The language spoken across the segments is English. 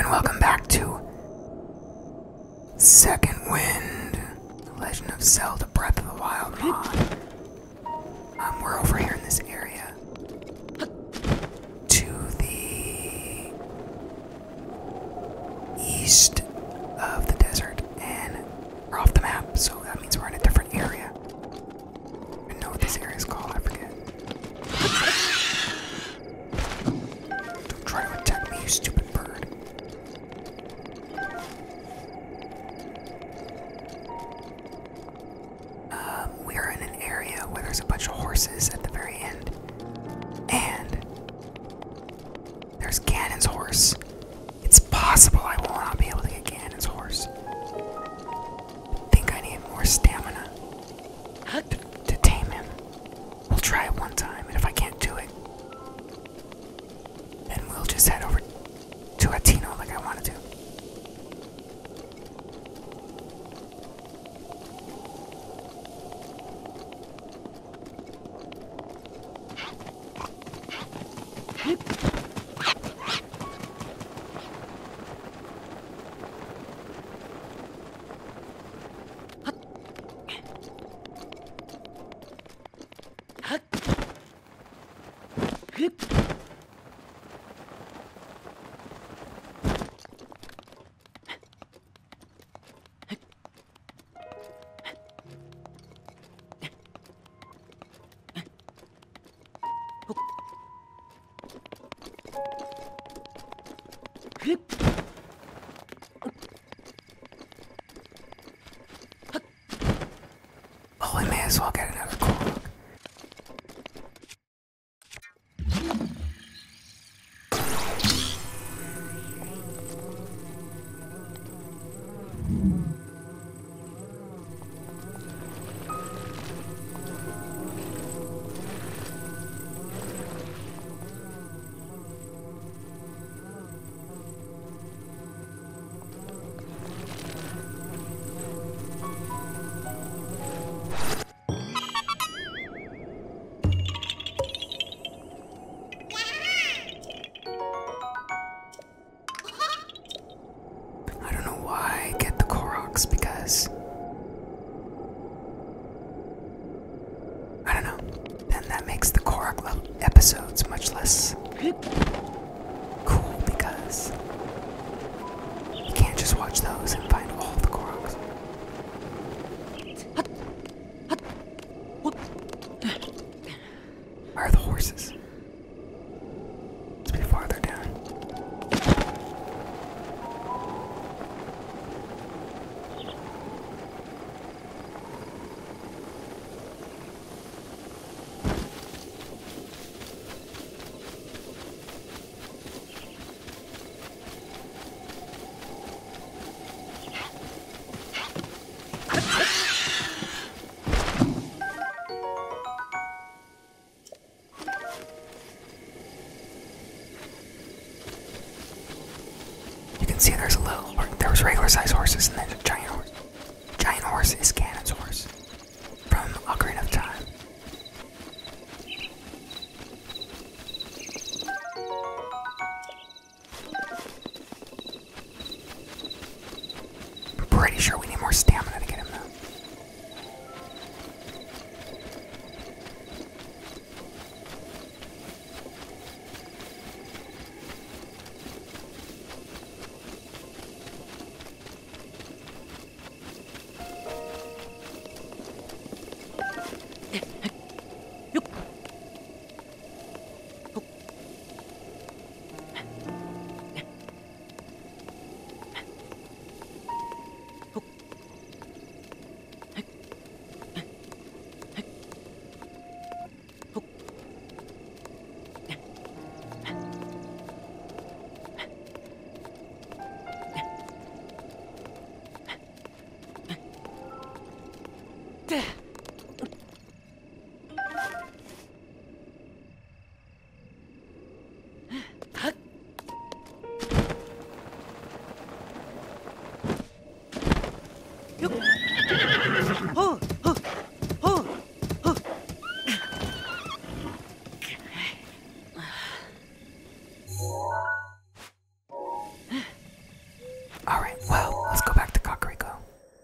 and welcome back to Second Wind, The Legend of Zelda Breath of the Wild mod. We're over here in this area to the east of the desert, and we're off the map, so that means we're in a different area. I don't know what this area is called, I forget. Don't try to attack me, you stupid bird. We are in an area where there's a bunch of horses at the very end. And there's Ganon's horse. It's possible I will not be able to get Ganon's horse. I think I need more stamina to tame him. We'll try it one time, and if I can't do it, then we'll just head over to Hateno like I wanted to. Oh, I may as well get another Korok. Because I don't know, then that makes the Korok episodes much less cool, because you can't just watch those and find all the Koroks. Where are the horses? Let's be farther down. See, there was regular size horses and then a giant horse. Giant horse is Ganon's horse from Ocarina of Time. I'm pretty sure we need more stamina to get him though. Alright, well, let's go back to Kakariko.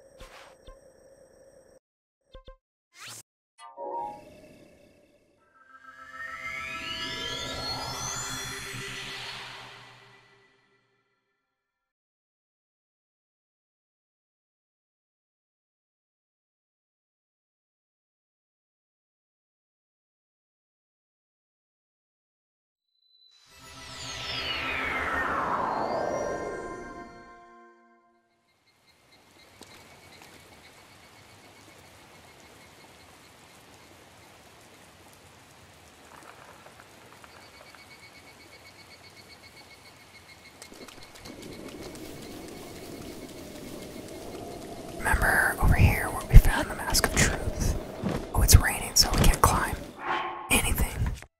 Remember over here where we found the Mask of Truth? Oh, it's raining, so we can't climb anything.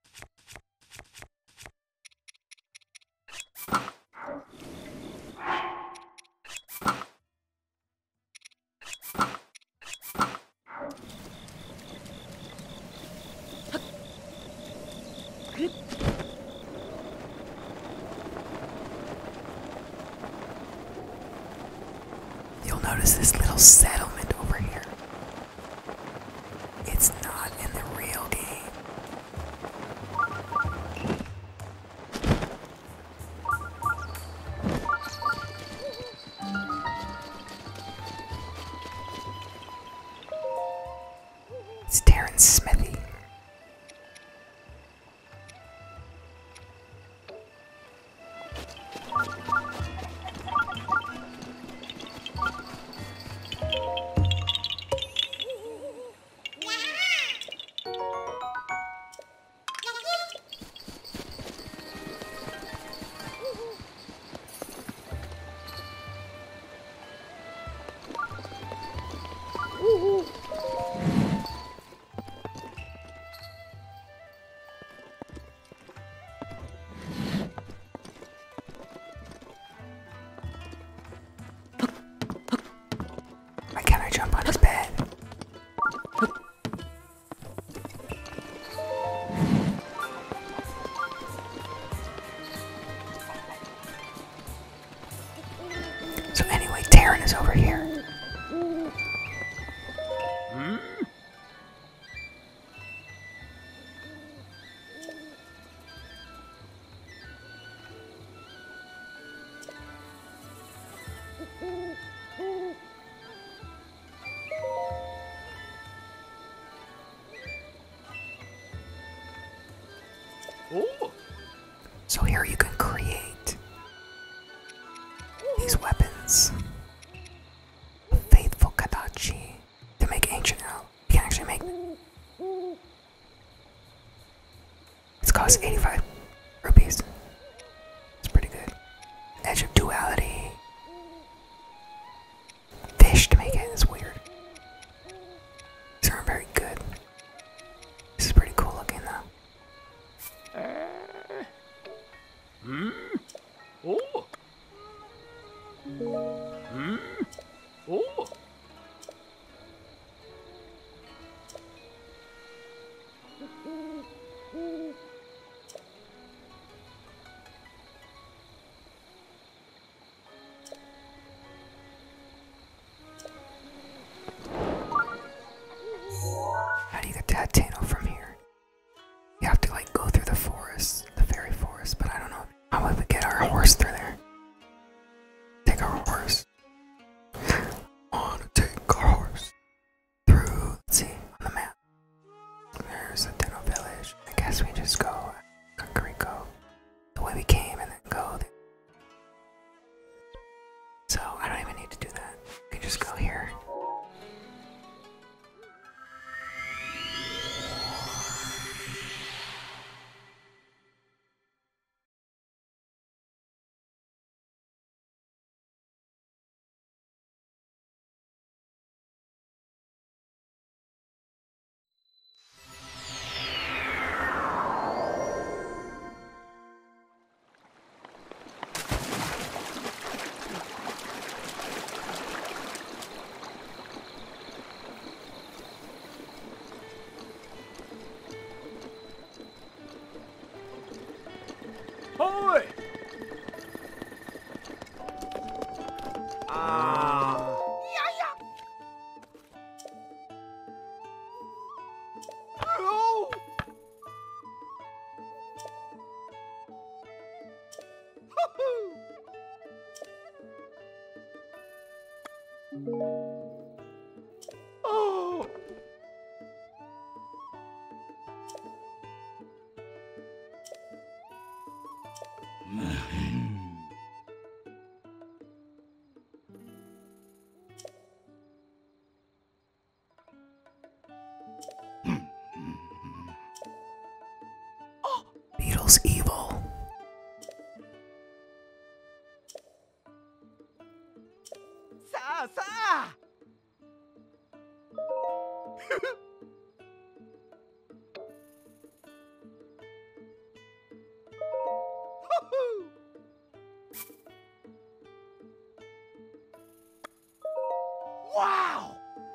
You'll notice this little settlement over here. It's not in the real game. It's Tarin's smithy. Why can't I jump on his bed? So anyway, Tarin is over here. So here you can create these weapons. A faithful Kadachi to make ancient out. You can actually make them. It's cost 85 rupees. It's pretty good. Edge of duality. Fish to make it is weird. These aren't very good. This is pretty cool looking though. How do you get to Hateno from here? You have to like go through the forest, the fairy forest, but I don't know how would we get our horse through there. Take our horse. Wanna take our horse through, let's see, on the map. There's a Hateno village. I guess we just go Kakariko the way we came and then go there. So I don't even need to do that. We can just go here. Beetle's evil. Wow!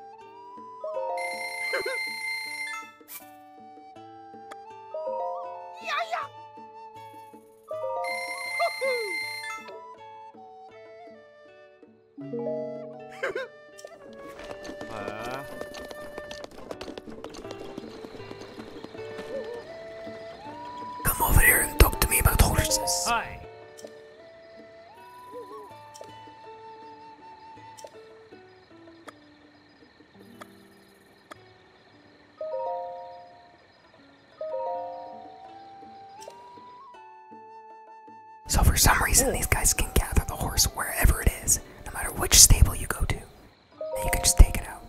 Come over here and talk to me about horses. Hi. So for some reason, these guys can gather the horse wherever it is, no matter which stable you go to. And you can just take it out.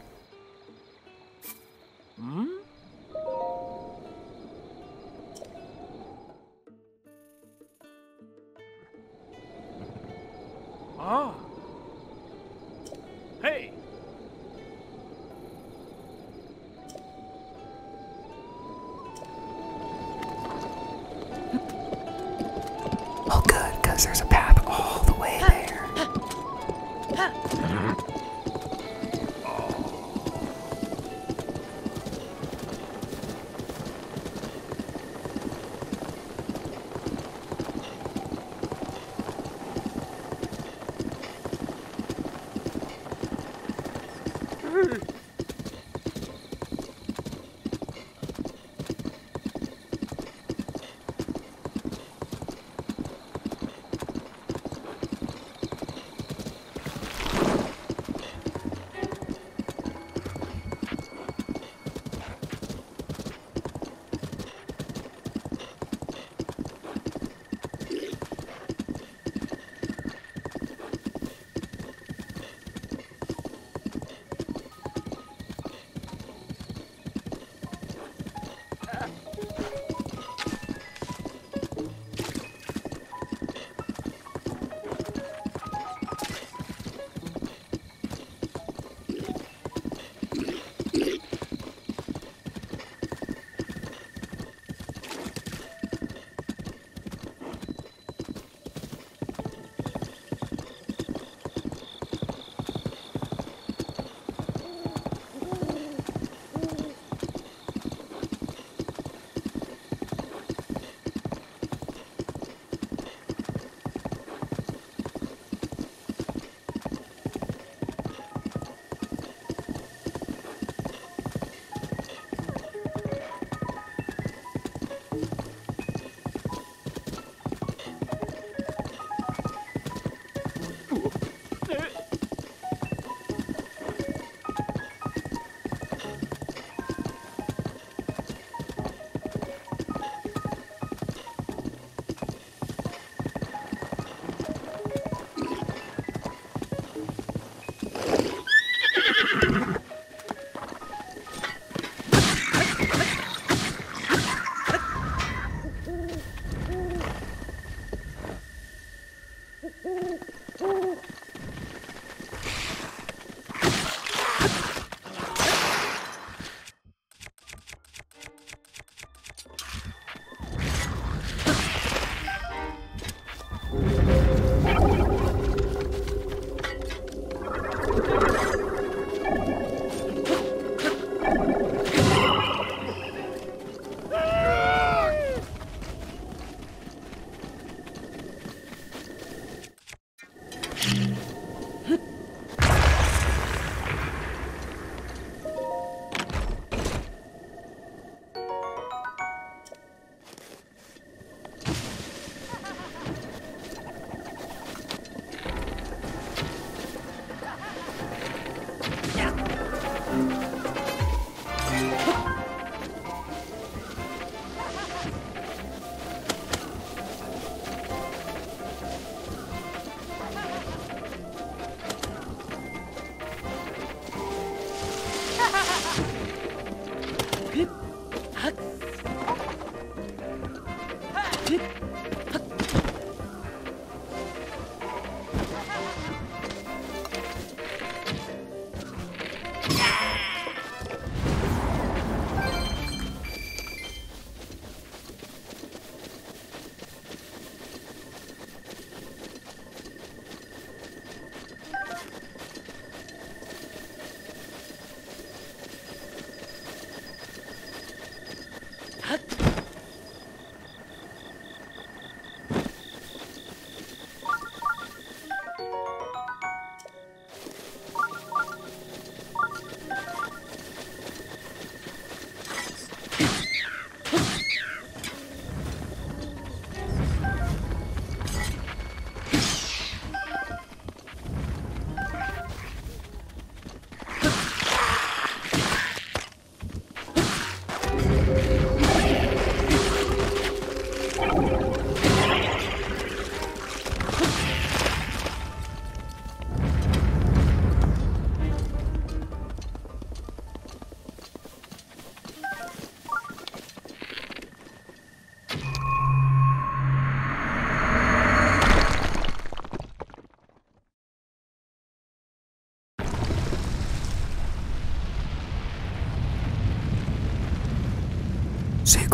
Ah. Hey. Oh good, because there's a path all the way there.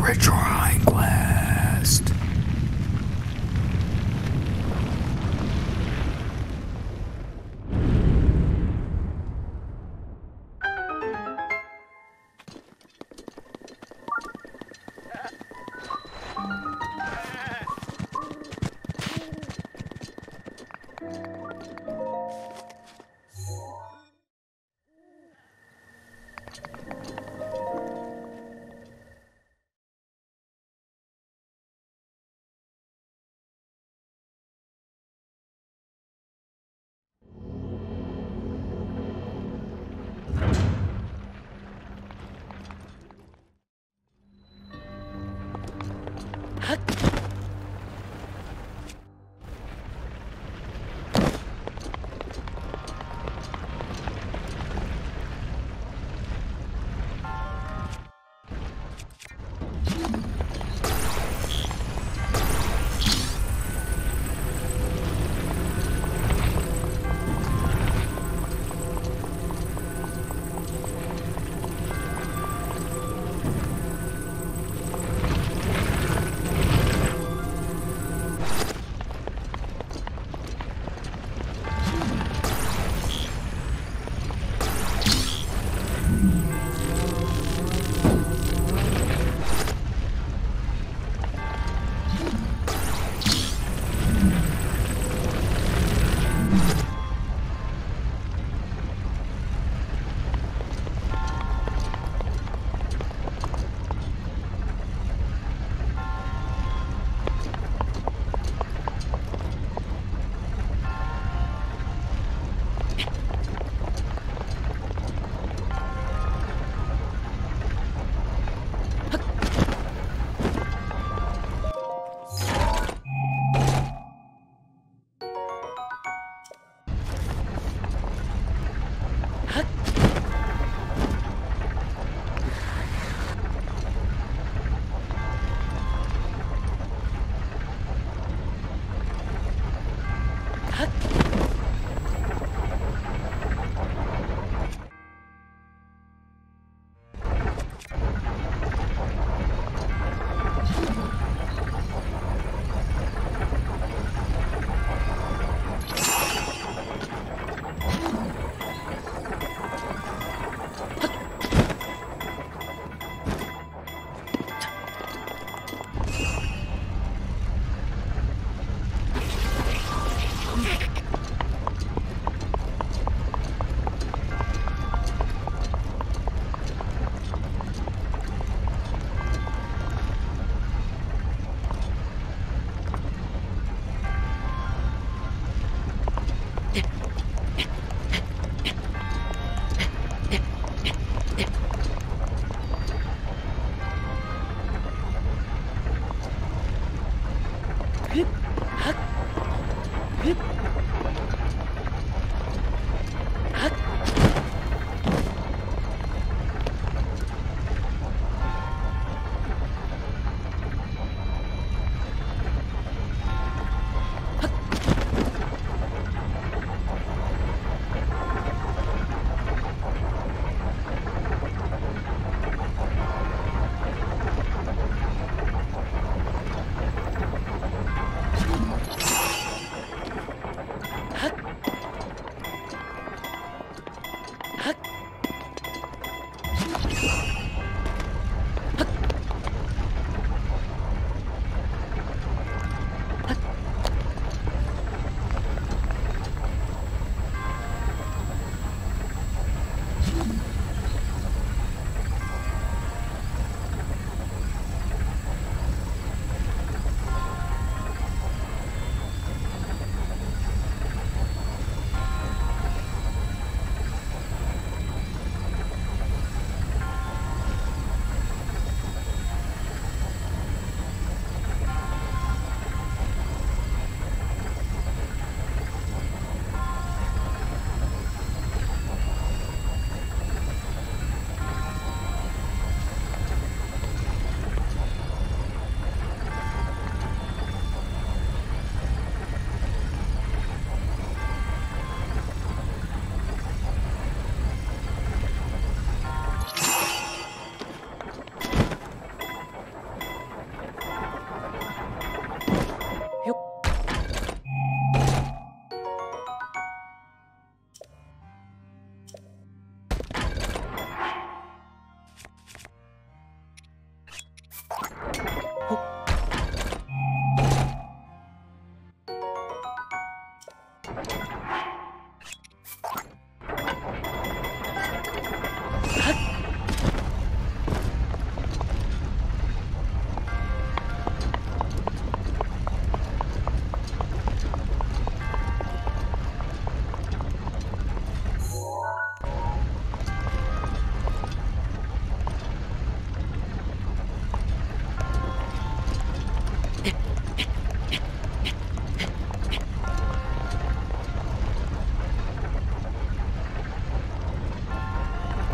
Redesign quest.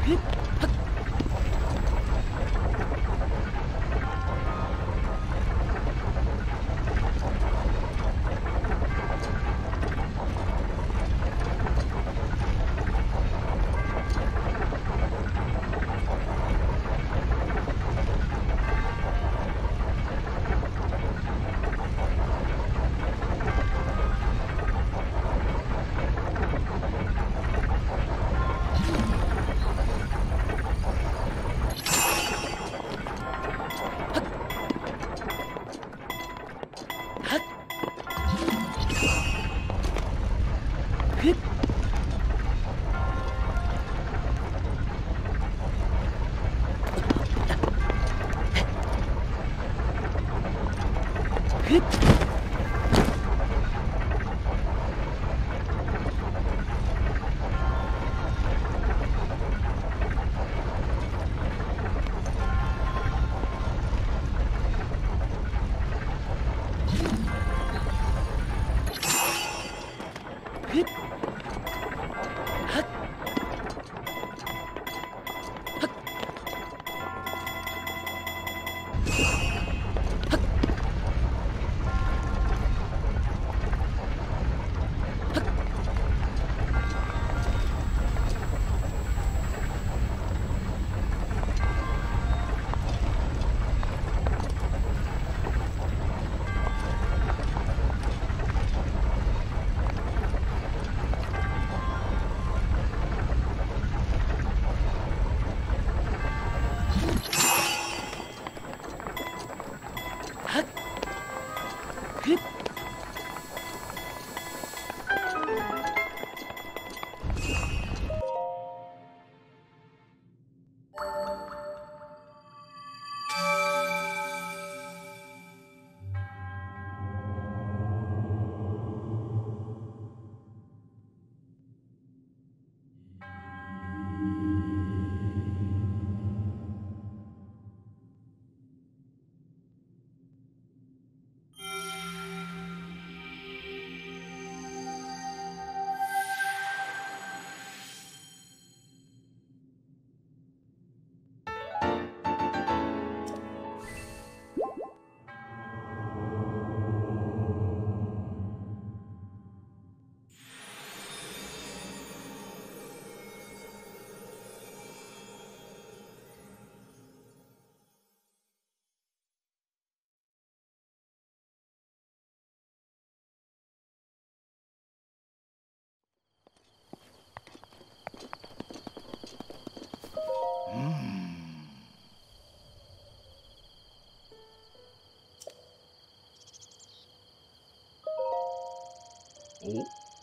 お。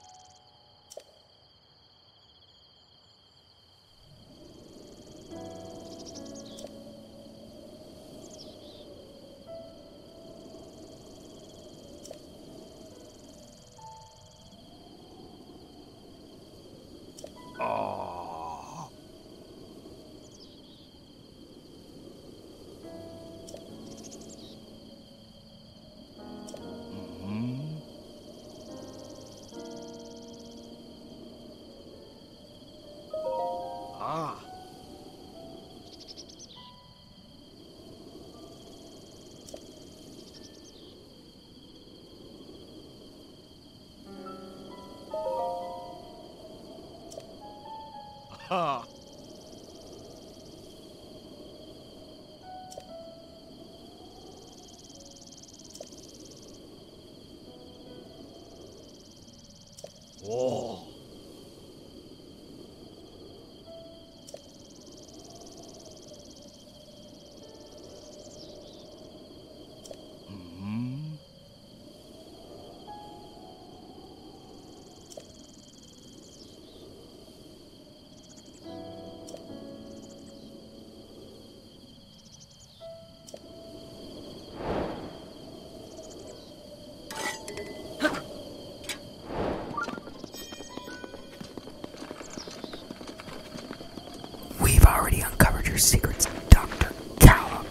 ああ。うん。ああ。はあ。おお。うん。 We've already uncovered your secrets, Dr. Callum.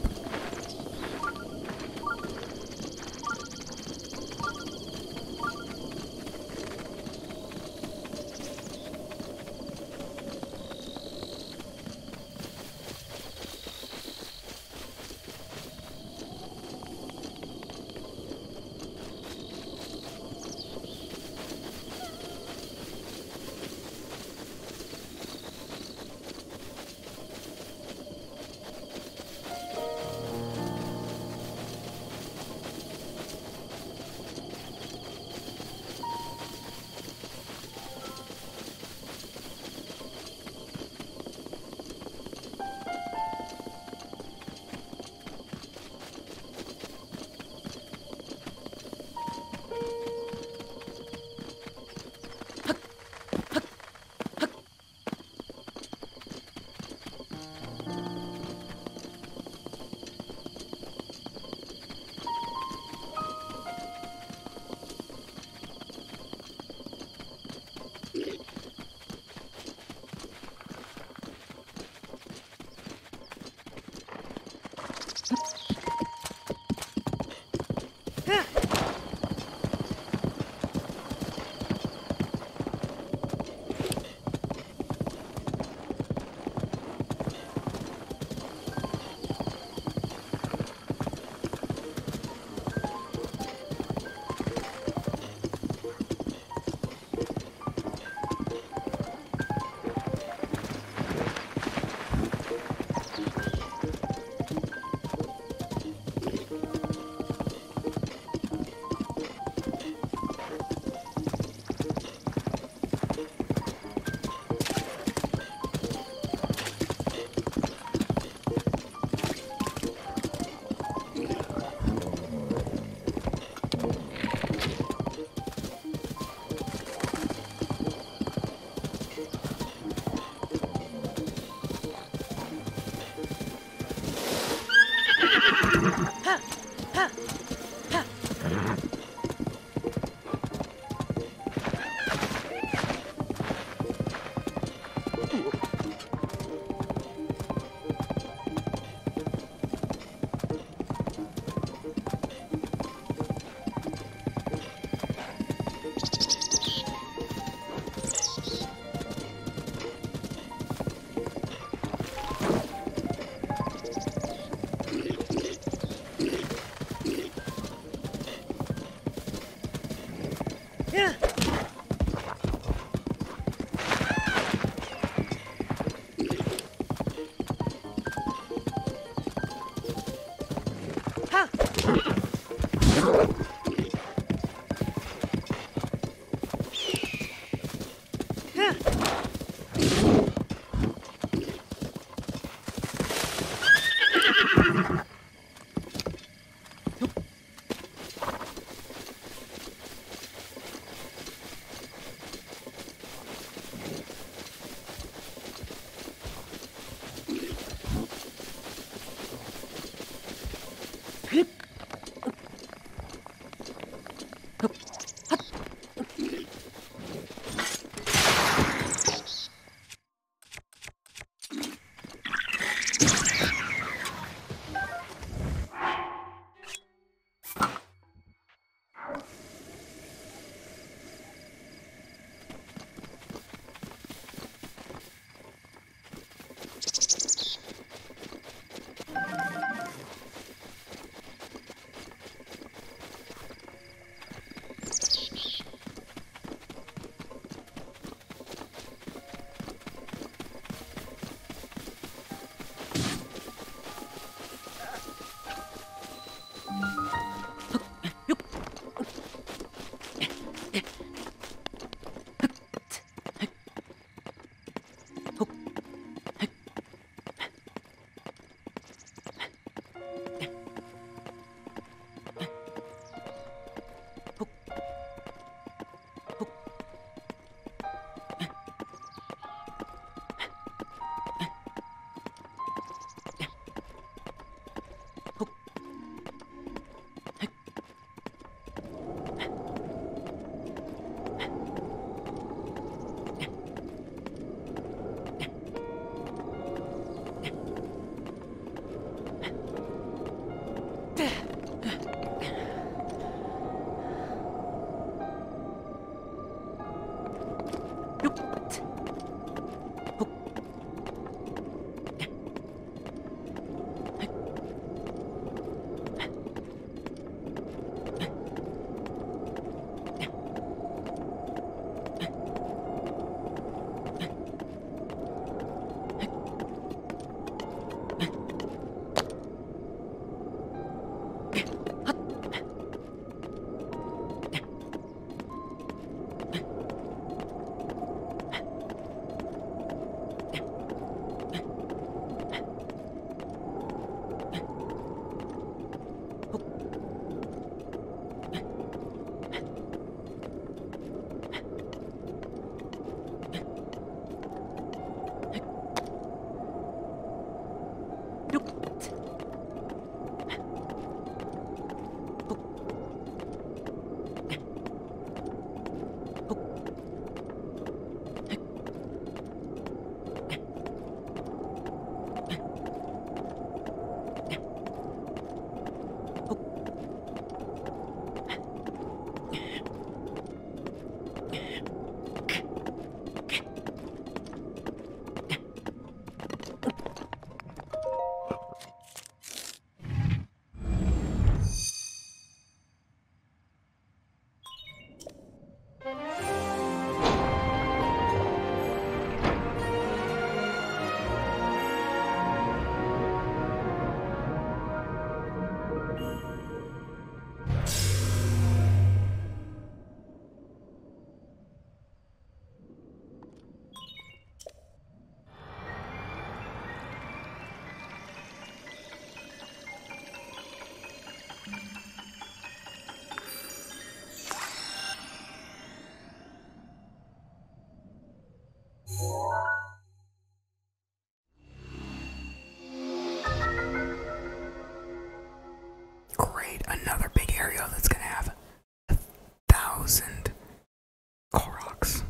Great, another big area that's gonna have 1,000 Koroks.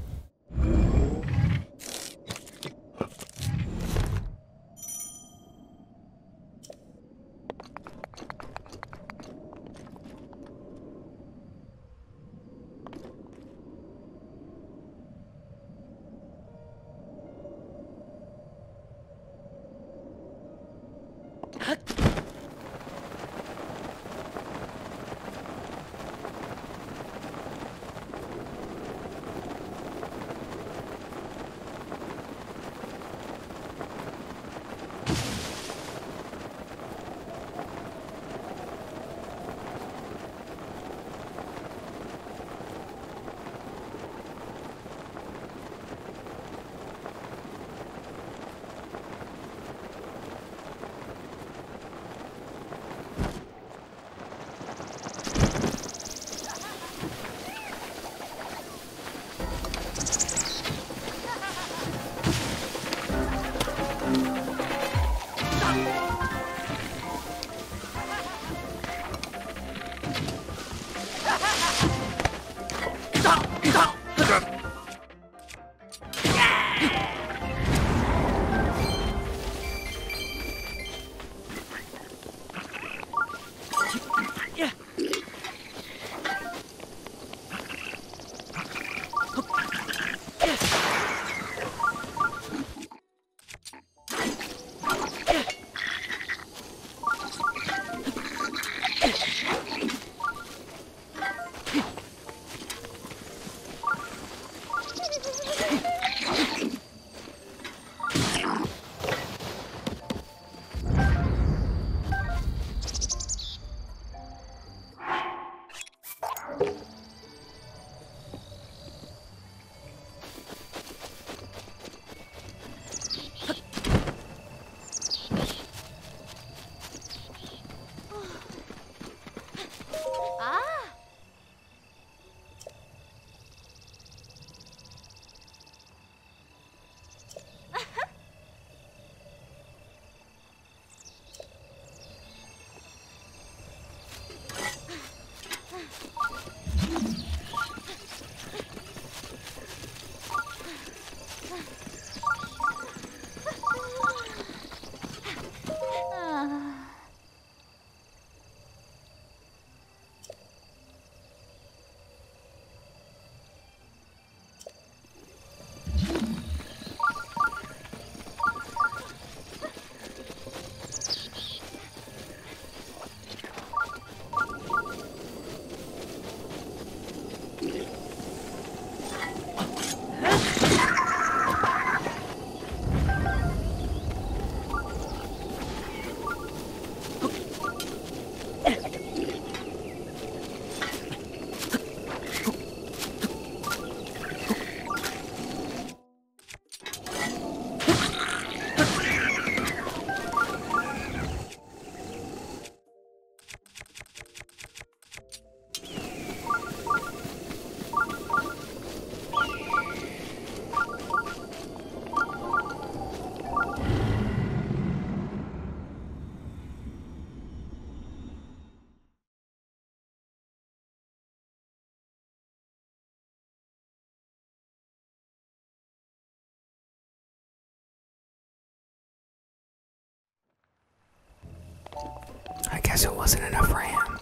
I guess it wasn't enough for him.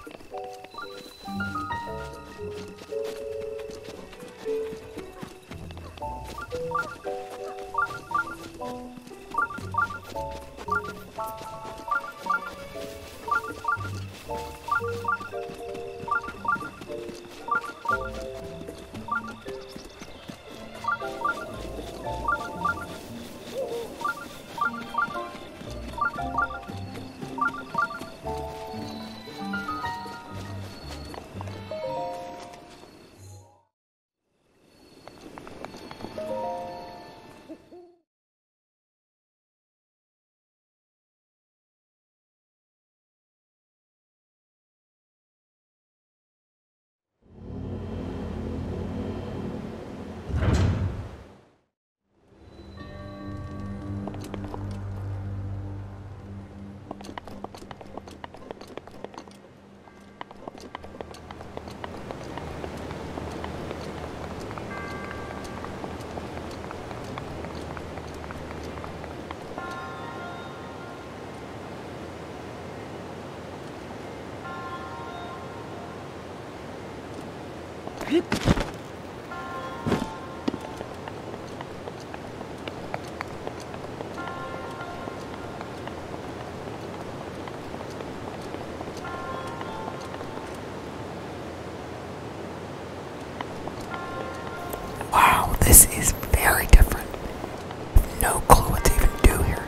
Wow, this is very different. No clue what to even do here.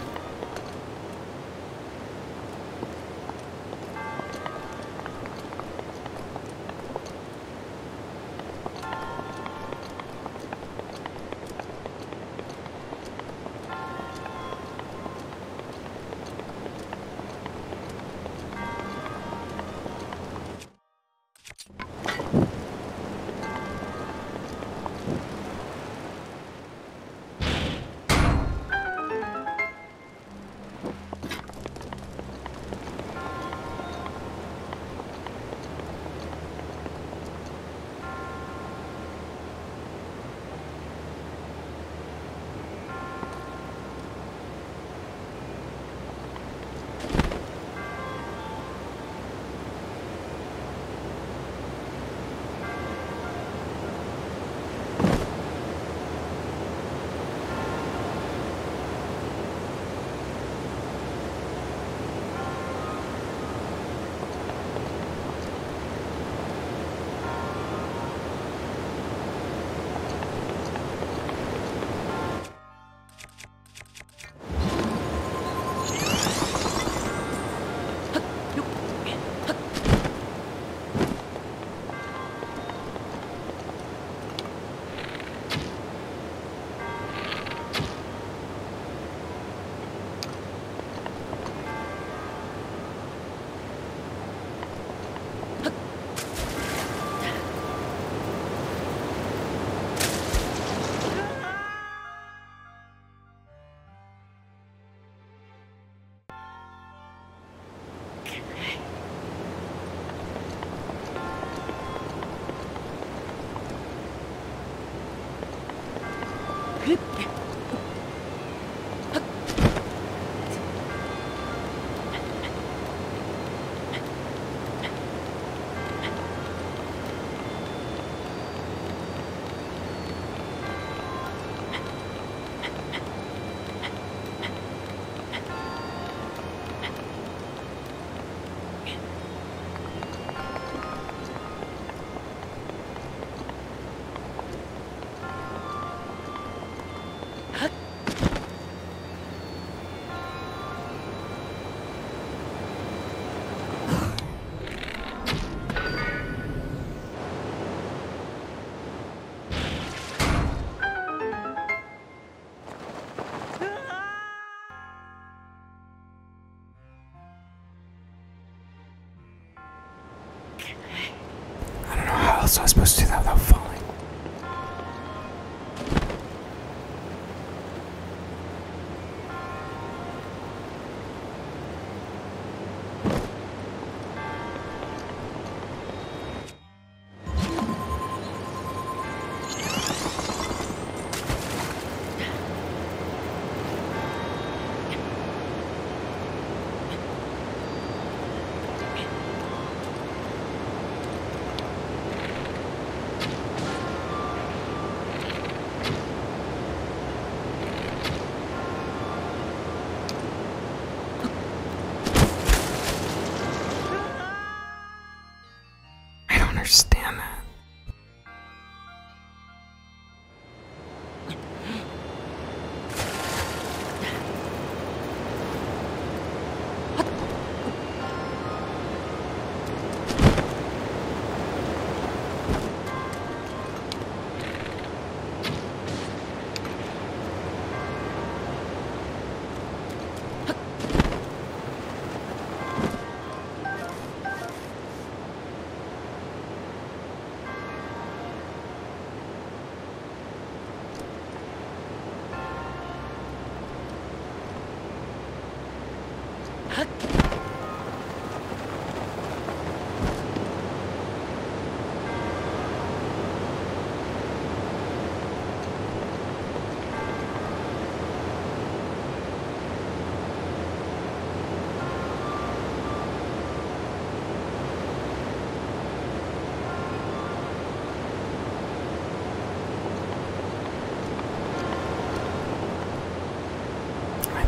I don't know how else I was supposed to do that without falling. I don't understand that.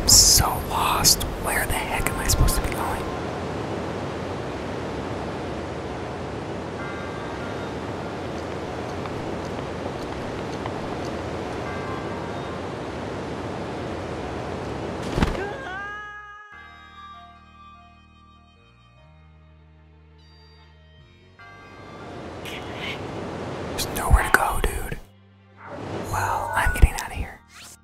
I'm so lost. Where the heck am I supposed to be going? There's nowhere to go, dude. Well, I'm getting out of here.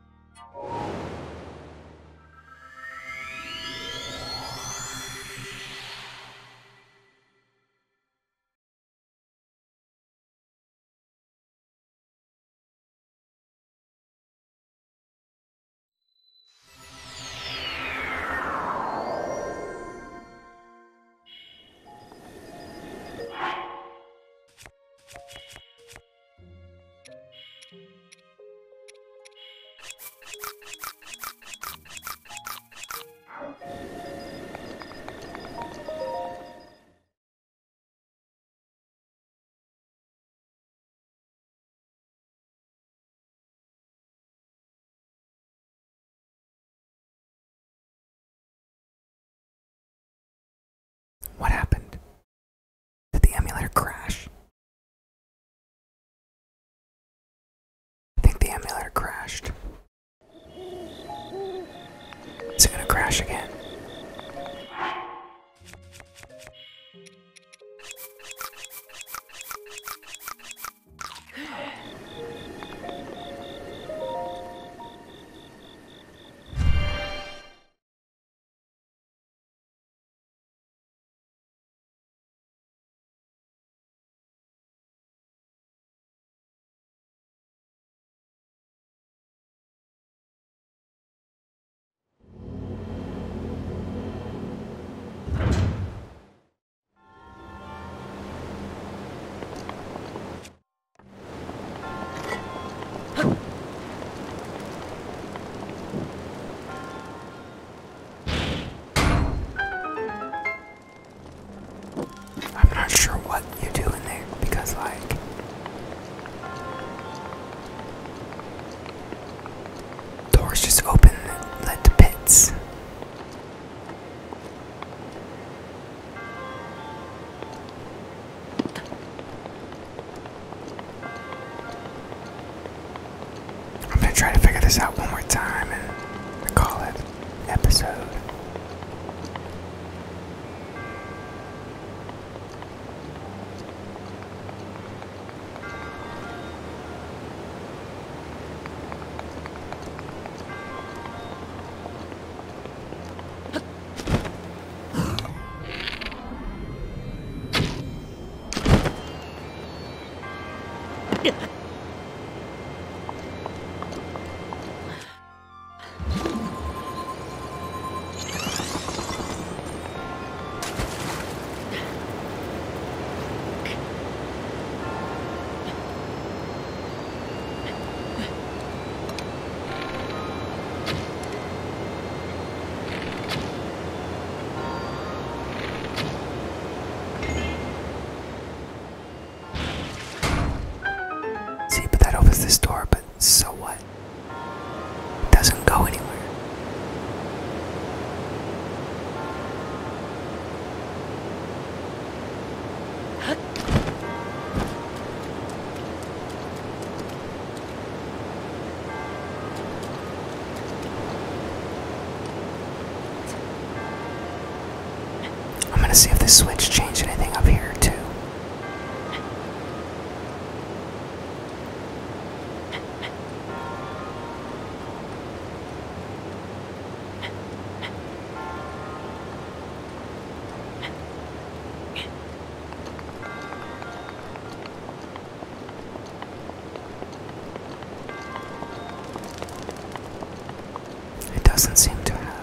What happened? Did the emulator crash? I think the emulator crashed. Is it gonna crash again? I'm not sure what you do in there because, like, doors just open that led to pits. I'm gonna try to figure this out one more time and call it episode. See, but that opens this door, but so what? It doesn't go anywhere. I'm gonna see if this switch changed anything up here, too. It doesn't seem to have.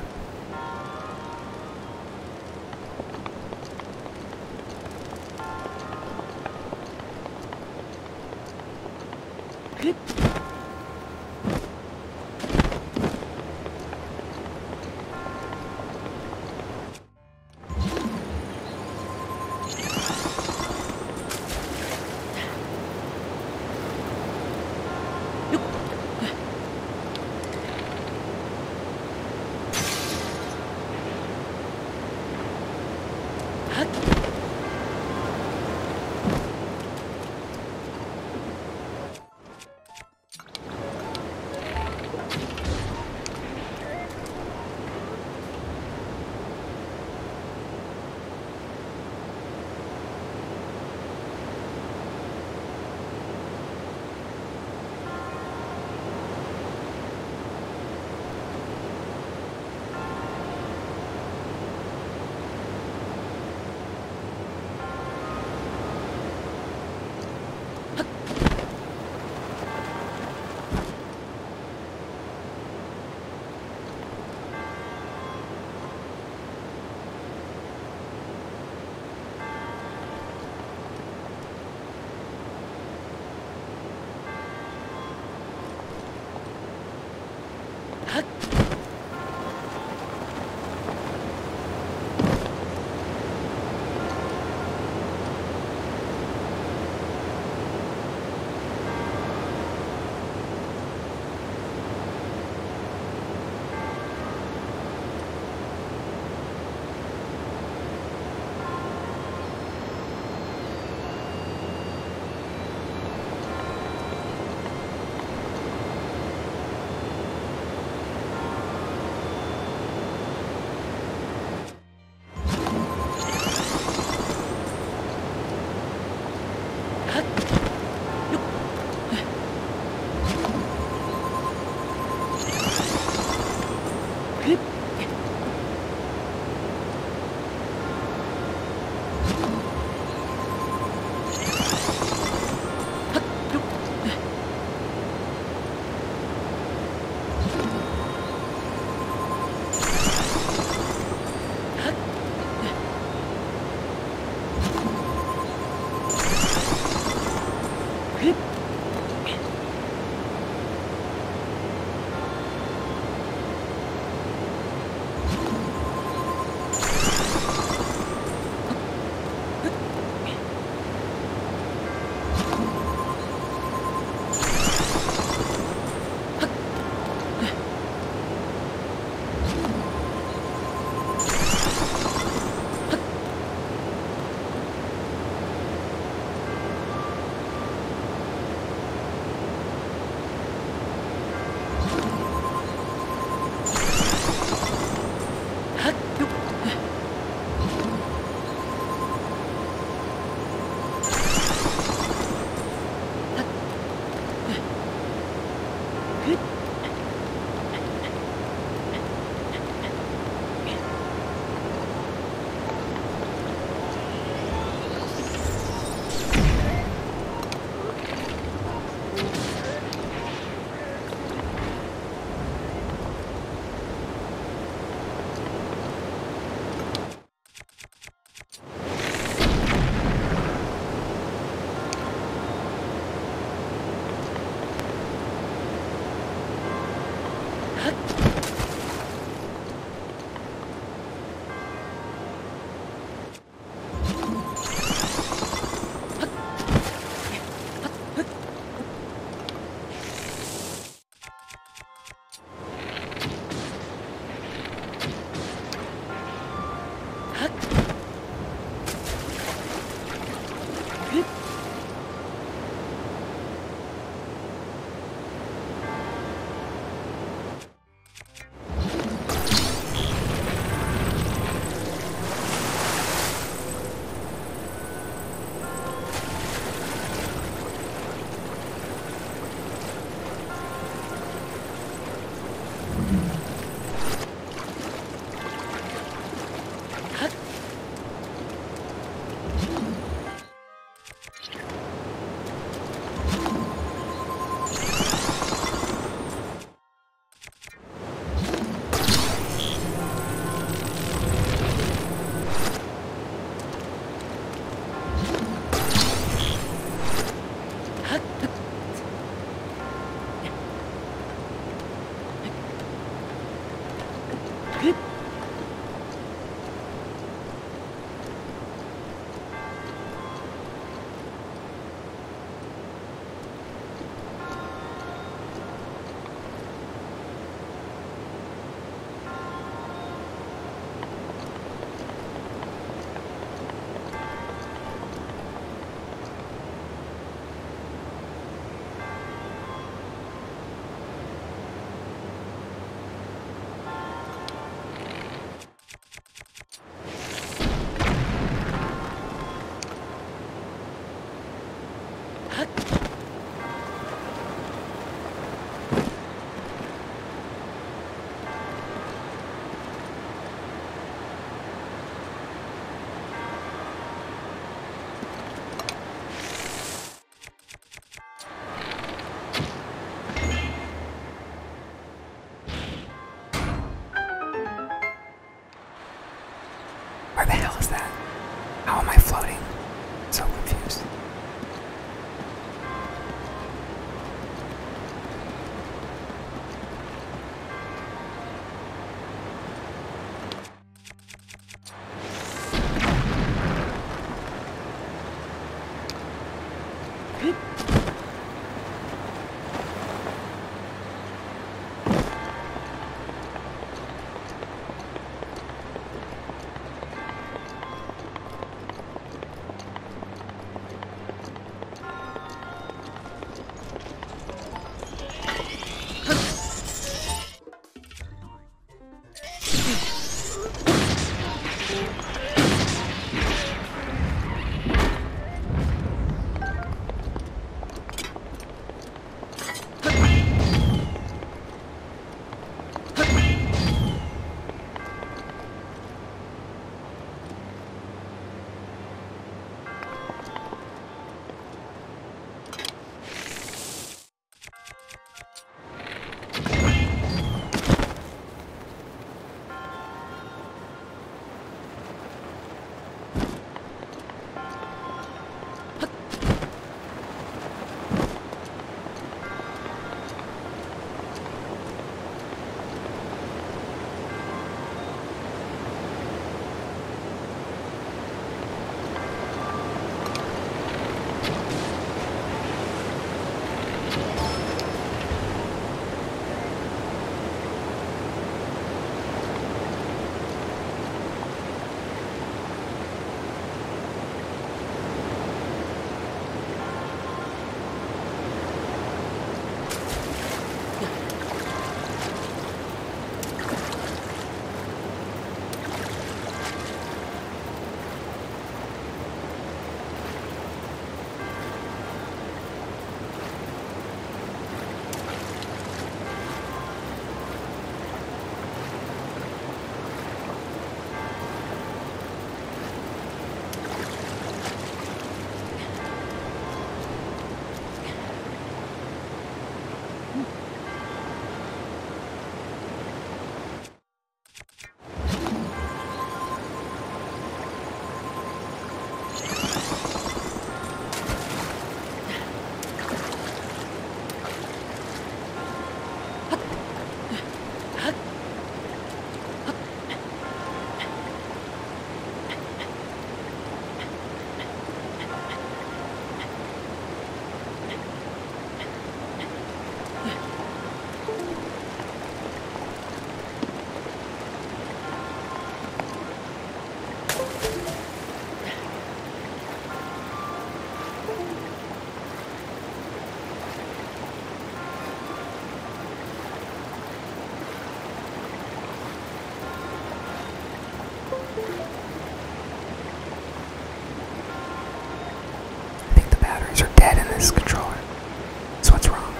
I think the batteries are dead in this controller. So what's wrong?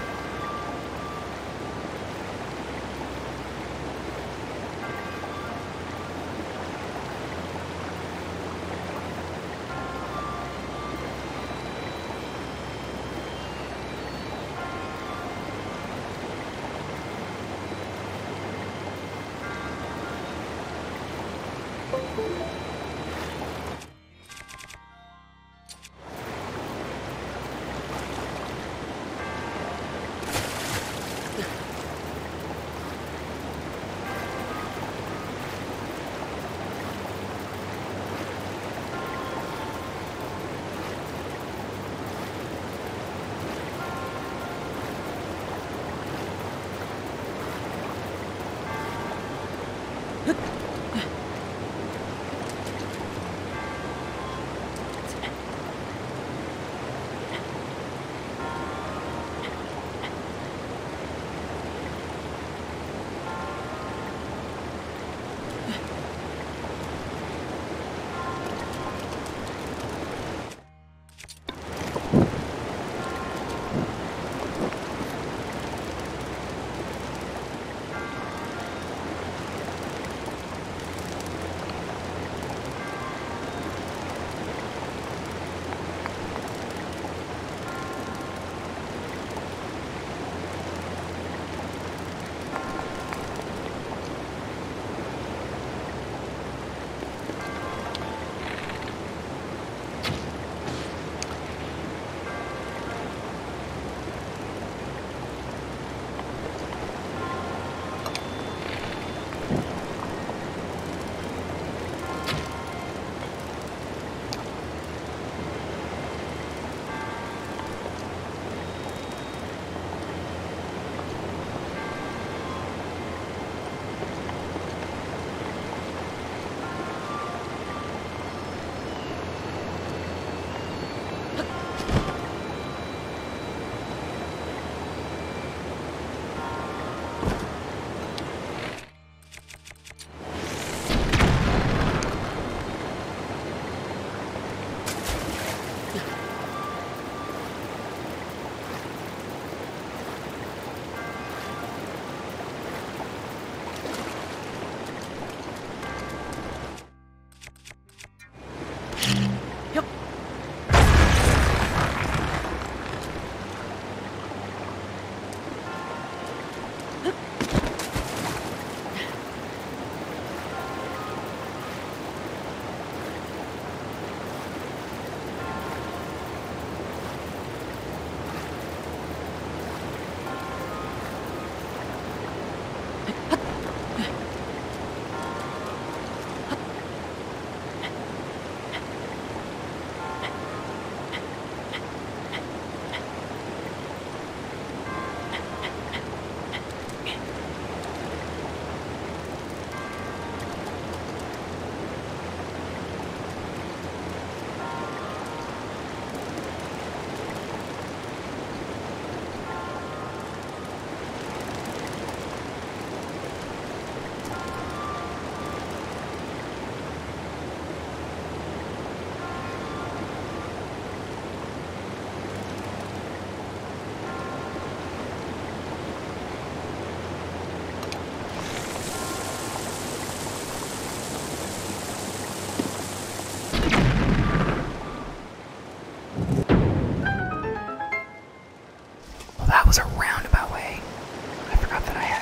was a roundabout way. I forgot that I had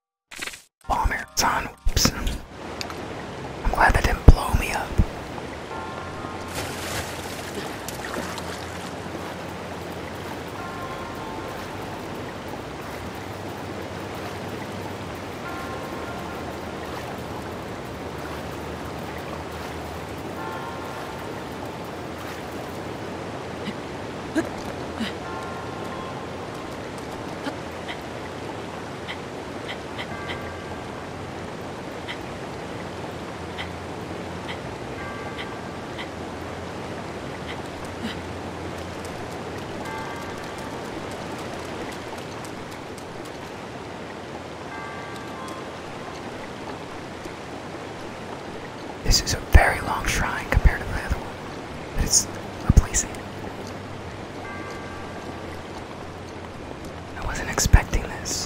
bombers on. Oops. I'm glad that didn't blow me up. This is a very long shrine compared to the other one that it's replacing. I wasn't expecting this.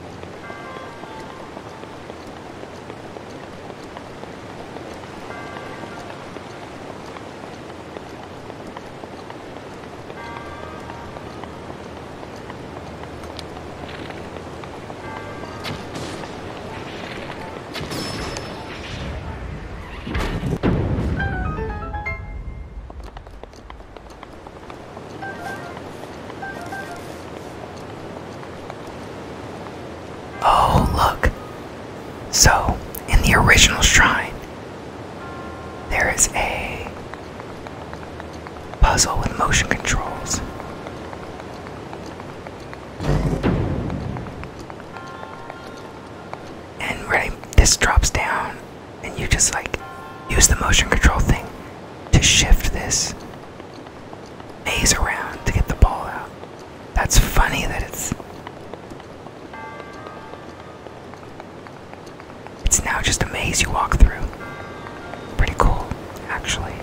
Oh, look. So, in the original shrine, there is a puzzle with motion controls. And this drops down, and you just like use the motion control thing to shift this maze around to get the ball out. That's funny that it's now just a maze you walk through. Pretty cool, actually.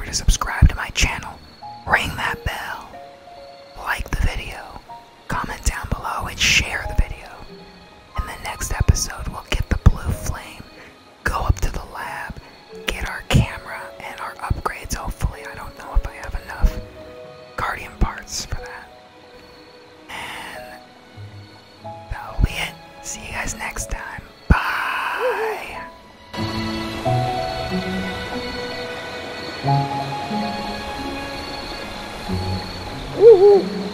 to subscribe to my channel, ring that bell, like the video, comment down below, and share the video. In the next episode, we'll get the blue flame, go up to the lab, get our camera and our upgrades. Hopefully, I don't know if I have enough Guardian parts for that. And that'll be it. See you guys next time. Bye. Woohoo!